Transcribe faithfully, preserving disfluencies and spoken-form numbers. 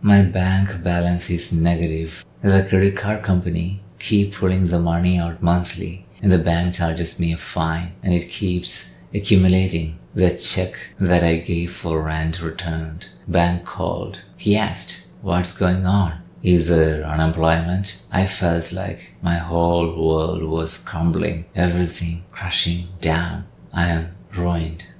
My bank balance is negative. The credit card company keep pulling the money out monthly and the bank charges me a fine and it keeps accumulating. The check that I gave for rent returned. Bank called. He asked, "What's going on? Is there unemployment?" I felt like my whole world was crumbling, everything crashing down. I am ruined.